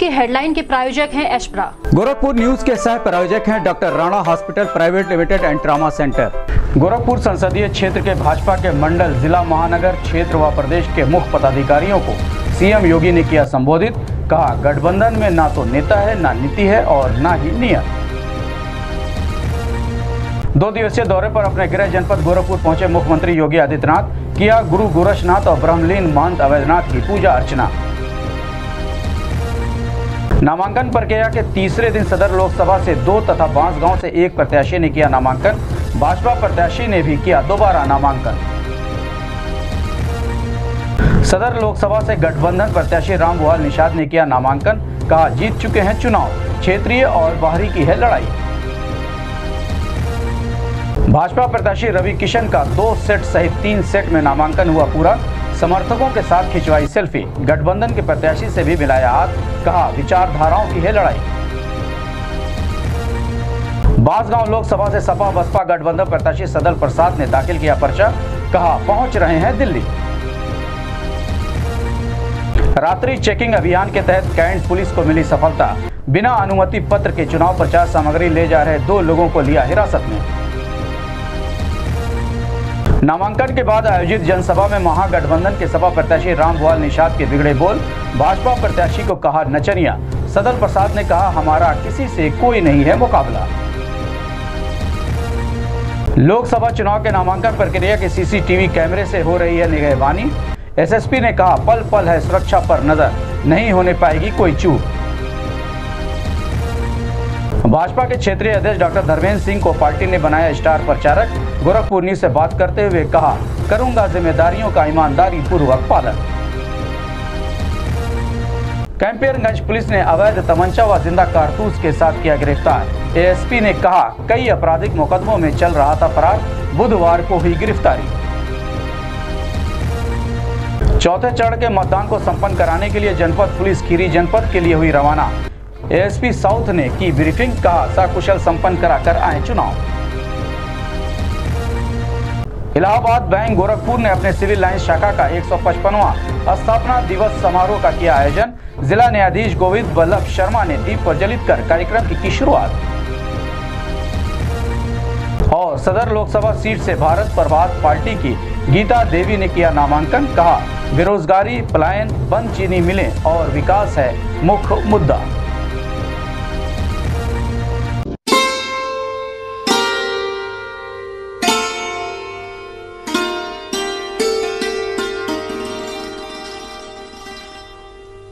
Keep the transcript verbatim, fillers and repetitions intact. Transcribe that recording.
की हेडलाइन के प्रायोजक हैं एशप्रा। गोरखपुर न्यूज के सह प्रायोजक हैं doctor Rana hospital private limited and trauma centre. Gorakhpur संसदीय क्षेत्र के भाजपा के मंडल, जिला, महानगर क्षेत्र व प्रदेश के मुख्य पदाधिकारियों को सीएम योगी ने किया संबोधित। कहा, गठबंधन में ना तो नेता है, ना नीति है और ना ही नियत। दो दिवसीय दौरे पर अपने गृह जनपद गोरखपुर पहुंचे मुख्यमंत्री योगी आदित्यनाथ। किया गुरु गोरक्षनाथ और ब्रह्मलीन महंत अवैधनाथ की पूजा अर्चना। नामांकन प्रक्रिया के तीसरे दिन सदर लोकसभा से दो तथा बांसगांव से एक प्रत्याशी ने किया नामांकन। भाजपा प्रत्याशी ने भी किया दोबारा नामांकन। सदर लोकसभा से गठबंधन प्रत्याशी रामबुआल निषाद ने किया नामांकन। कहा, जीत चुके हैं चुनाव, क्षेत्रीय और बाहरी की है लड़ाई। भाजपा प्रत्याशी रवि किशन का दो सेट सहित तीन सेट में नामांकन हुआ पूरा। समर्थकों के साथ खिंचवाई सेल्फी। गठबंधन के प्रत्याशी से भी मिलाया हाथ। कहा, विचारधाराओं की है लड़ाई। बांसगांव लोकसभा से सपा बसपा गठबंधन प्रत्याशी सदल प्रसाद ने दाखिल किया पर्चा। कहा, पहुंच रहे हैं दिल्ली। रात्रि चेकिंग अभियान के तहत कैंट पुलिस को मिली सफलता। बिना अनुमति पत्र के चुनाव प्रचार सामग्री ले जा रहे दो लोगों को लिया हिरासत में। नामांकन के बाद आयोजित जनसभा में महागठबंधन के सपा प्रत्याशी रामबुआल निषाद के बिगड़े बोल। भाजपा प्रत्याशी को कहा नचनिया। सदल प्रसाद ने कहा, हमारा किसी से कोई नहीं है मुकाबला। लोकसभा चुनाव के नामांकन प्रक्रिया के सीसीटीवी कैमरे से हो रही है निगरानी। एसएसपी ने कहा, पल पल है सुरक्षा पर नजर, नहीं होने पाएगी कोई चूक। भाजपा के क्षेत्रीय अध्यक्ष डॉक्टर धर्मेंद्र सिंह को पार्टी ने बनाया स्टार प्रचारक। गोरखपुर न्यूज से बात करते हुए कहा, करूंगा जिम्मेदारियों का ईमानदारी पूर्वक पालन। कैंपियरगंज पुलिस ने अवैध तमंचा व जिंदा कारतूस के साथ किया गिरफ्तार। एएसपी ने कहा, कई आपराधिक मुकदमों में चल रहा था फरार, बुधवार को हुई गिरफ्तारी। चौथे चरण के मतदान को संपन्न कराने के लिए जनपद पुलिस खीरी जनपद के लिए हुई रवाना। एएसपी साउथ ने की ब्रीफिंग। कहा, सकुशल संपन्न कराकर आए चुनाव। इलाहाबाद बैंक गोरखपुर ने अपने सिविल लाइंस शाखा का एक सौ पचपनवां स्थापना दिवस समारोह का किया आयोजन। जिला न्यायाधीश गोविंद वल्लभ शर्मा ने दीप प्रज्वलित कर कार्यक्रम की, की शुरुआत। और सदर लोकसभा सीट से भारत प्रभात पार्टी की गीता देवी ने किया नामांकन। कहा, बेरोजगारी, पलायन, बंद चीनी मिलें और विकास है मुख्य मुद्दा।